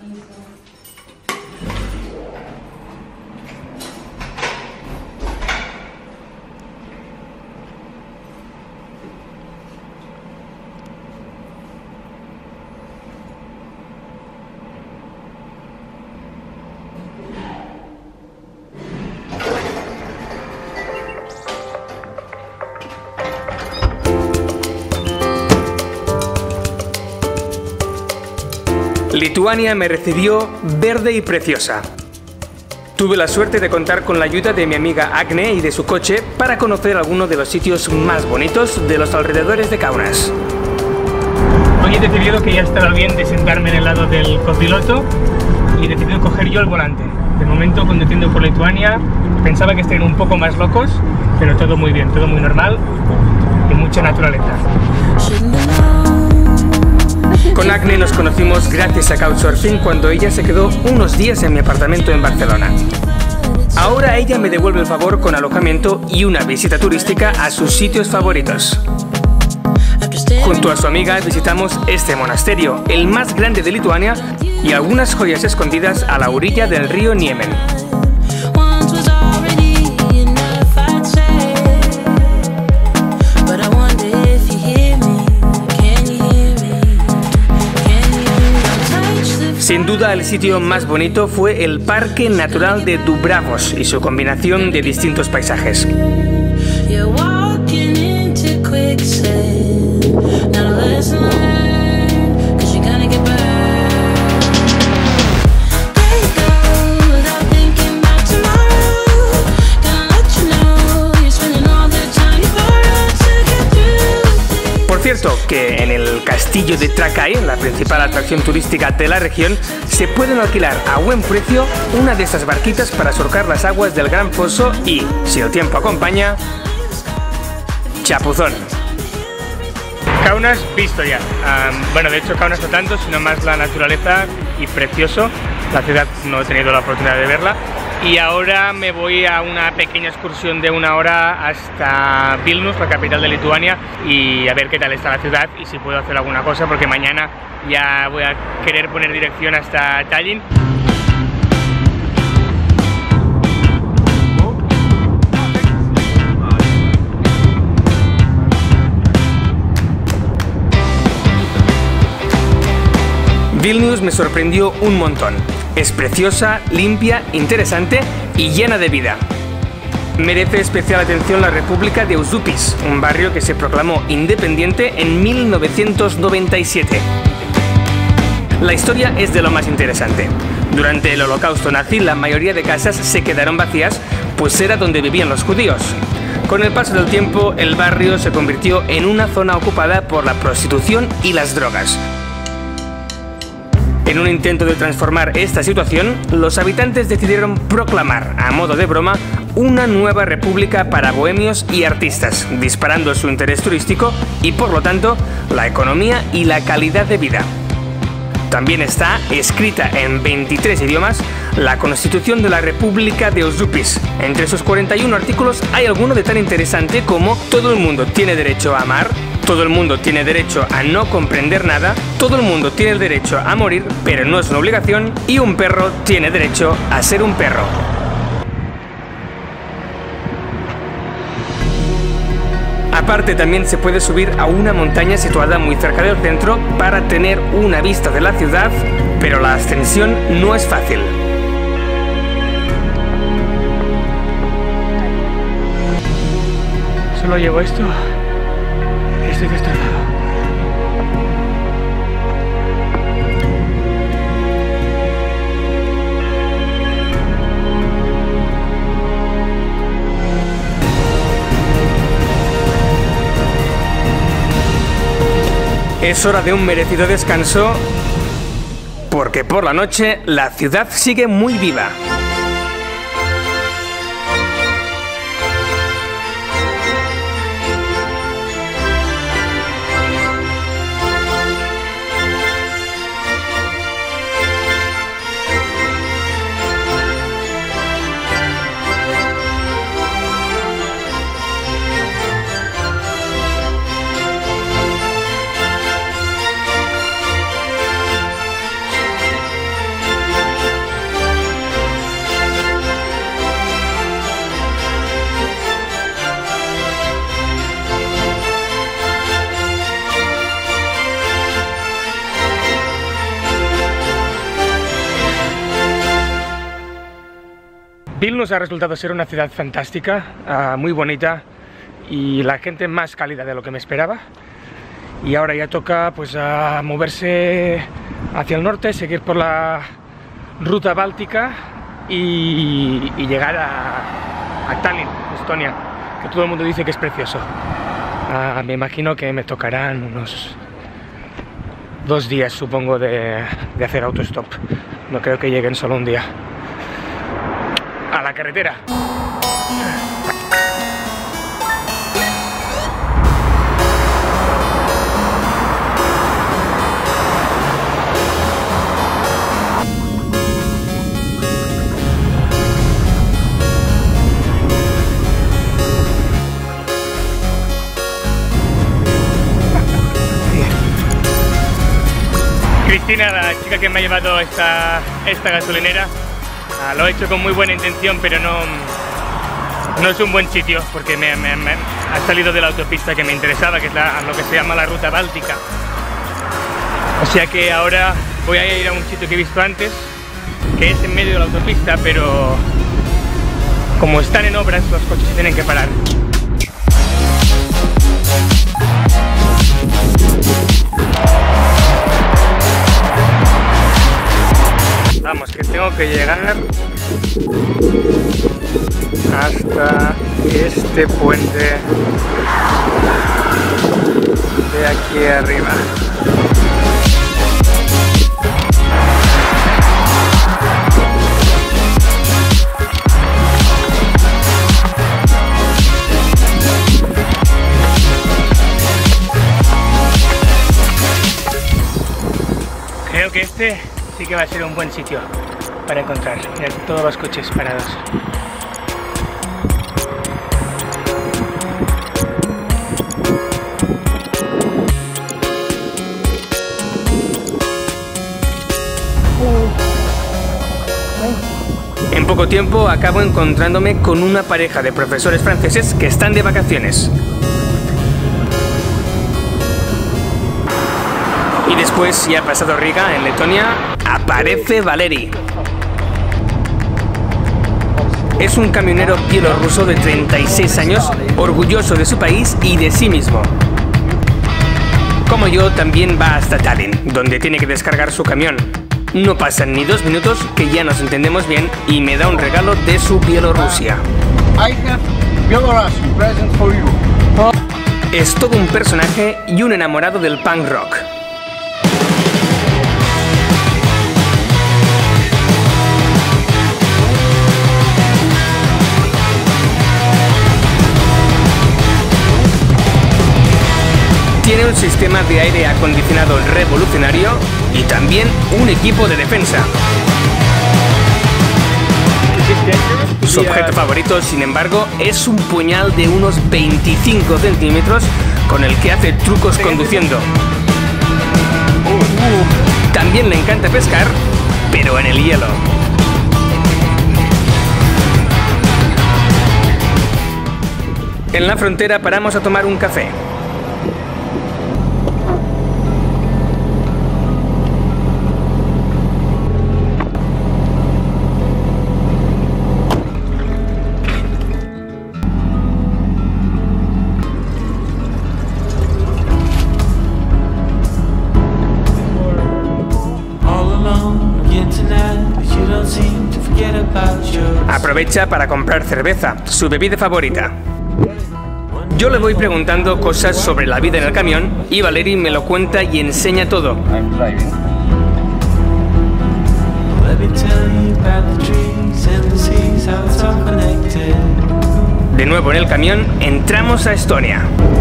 Lituania me recibió verde y preciosa. Tuve la suerte de contar con la ayuda de mi amiga Agne y de su coche para conocer algunos de los sitios más bonitos de los alrededores de Kaunas. Hoy he decidido que ya estará bien de sentarme en el lado del copiloto y he decidido coger yo el volante. De momento, conduciendo por Lituania, pensaba que estarían un poco más locos, pero todo muy bien, todo muy normal y mucha naturaleza. Con Agne nos conocimos gracias a Couchsurfing cuando ella se quedó unos días en mi apartamento en Barcelona. Ahora ella me devuelve el favor con alojamiento y una visita turística a sus sitios favoritos. Junto a su amiga visitamos este monasterio, el más grande de Lituania, y algunas joyas escondidas a la orilla del río Niemen. Sin duda el sitio más bonito fue el Parque Natural de Dubravos y su combinación de distintos paisajes. Por cierto, que en el castillo de Trakai, la principal atracción turística de la región, se pueden alquilar a buen precio una de estas barquitas para surcar las aguas del Gran Foso y, si el tiempo acompaña, chapuzón. Kaunas visto ya. Bueno, de hecho Kaunas no tanto, sino más la naturaleza y precioso. La ciudad no he tenido la oportunidad de verla. Y ahora me voy a una pequeña excursión de 1 hora hasta Vilnius, la capital de Lituania, y a ver qué tal está la ciudad y si puedo hacer alguna cosa, porque mañana ya voy a querer poner dirección hasta Tallinn. Vilnius me sorprendió un montón. Es preciosa, limpia, interesante y llena de vida. Merece especial atención la República de Užupis, un barrio que se proclamó independiente en 1997. La historia es de lo más interesante. Durante el Holocausto nazi, la mayoría de casas se quedaron vacías, pues era donde vivían los judíos. Con el paso del tiempo, el barrio se convirtió en una zona ocupada por la prostitución y las drogas. En un intento de transformar esta situación, los habitantes decidieron proclamar, a modo de broma, una nueva república para bohemios y artistas, disparando su interés turístico y, por lo tanto, la economía y la calidad de vida. También está escrita en 23 idiomas la Constitución de la República de Užupis. Entre sus 41 artículos hay alguno de tan interesante como todo el mundo tiene derecho a amar, todo el mundo tiene derecho a no comprender nada, todo el mundo tiene el derecho a morir, pero no es una obligación, y un perro tiene derecho a ser un perro. Aparte, también se puede subir a una montaña situada muy cerca del centro para tener una vista de la ciudad, pero la ascensión no es fácil. Solo llevo esto. Estoy destrozado. Es hora de un merecido descanso, porque por la noche la ciudad sigue muy viva. Vilnius ha resultado ser una ciudad fantástica, muy bonita y la gente más cálida de lo que me esperaba. Y ahora ya toca pues a moverse hacia el norte, seguir por la ruta báltica y llegar a Tallinn, Estonia, que todo el mundo dice que es precioso. Me imagino que me tocarán unos 2 días, supongo, de hacer autostop. No creo que lleguen solo un día. ¡A la carretera! Cristina, la chica que me ha llevado esta gasolinera, lo he hecho con muy buena intención, pero no es un buen sitio porque me ha salido de la autopista que me interesaba, que es lo que se llama la ruta báltica. O sea que ahora voy a ir a un sitio que he visto antes, que es en medio de la autopista, pero como están en obras, los coches se tienen que parar. Vamos, que tengo que llegar hasta este puente de aquí arriba. Creo que este sí que va a ser un buen sitio para encontrar. Mirad todos los coches parados. En poco tiempo acabo encontrándome con una pareja de profesores franceses que están de vacaciones. Y después, ya pasado Riga, en Letonia, aparece Valeri. Es un camionero bielorruso de 36 años, orgulloso de su país y de sí mismo. Como yo, también va hasta Tallinn, donde tiene que descargar su camión. No pasan ni 2 minutos que ya nos entendemos bien y me da un regalo de su Bielorrusia. Es todo un personaje y un enamorado del punk rock. Tiene un sistema de aire acondicionado revolucionario y también un equipo de defensa. Su objeto favorito, sin embargo, es un puñal de unos 25 centímetros con el que hace trucos conduciendo. También le encanta pescar, pero en el hielo. En la frontera paramos a tomar un café. Aprovecha para comprar cerveza, su bebida favorita. Yo le voy preguntando cosas sobre la vida en el camión y Valeri me lo cuenta y enseña todo. De nuevo en el camión, entramos a Estonia.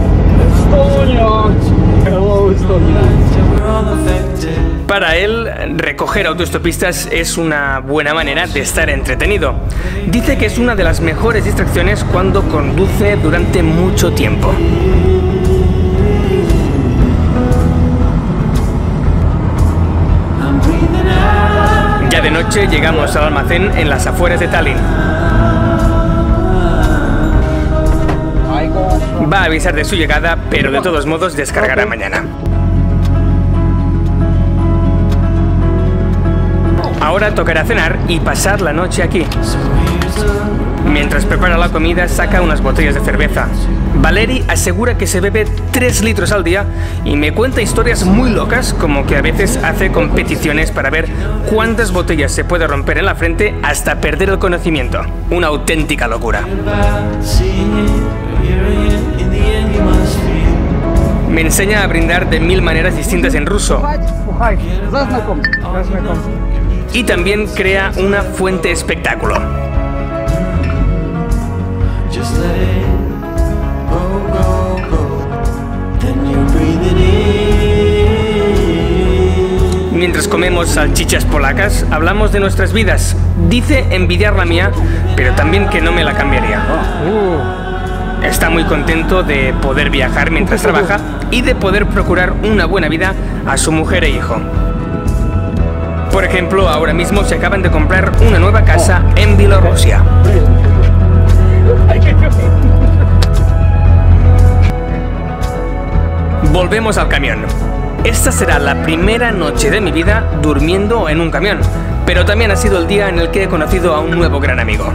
Para él, recoger autostopistas es una buena manera de estar entretenido. Dice que es una de las mejores distracciones cuando conduce durante mucho tiempo. Ya de noche llegamos al almacén en las afueras de Tallinn. Va a avisar de su llegada, pero de todos modos descargará mañana. Ahora tocará cenar y pasar la noche aquí. Mientras prepara la comida, saca unas botellas de cerveza. Valeri asegura que se bebe 3 litros al día y me cuenta historias muy locas, como que a veces hace competiciones para ver cuántas botellas se puede romper en la frente hasta perder el conocimiento. Una auténtica locura. Me enseña a brindar de 1000 maneras distintas en ruso. Y también crea una fuente espectáculo. Mientras comemos salchichas polacas, hablamos de nuestras vidas. Dice envidiar la mía, pero también que no me la cambiaría. Está muy contento de poder viajar mientras trabaja y de poder procurar una buena vida a su mujer e hijo. Por ejemplo, ahora mismo se acaban de comprar una nueva casa en Bielorrusia. Volvemos al camión. Esta será la primera noche de mi vida durmiendo en un camión, pero también ha sido el día en el que he conocido a un nuevo gran amigo.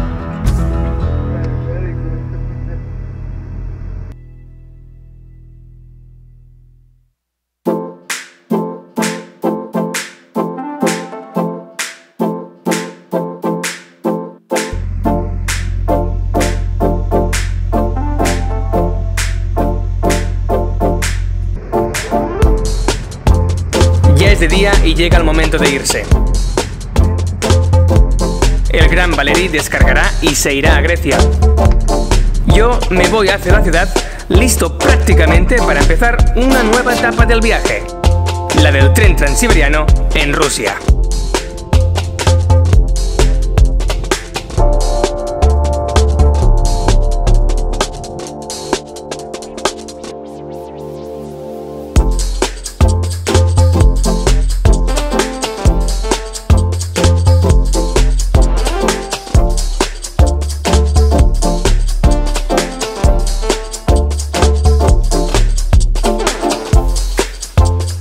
Ya es de día y llega el momento de irse. El gran Valeri descargará y se irá a Grecia. Yo me voy hacia la ciudad, listo prácticamente para empezar una nueva etapa del viaje, la del tren transiberiano en Rusia.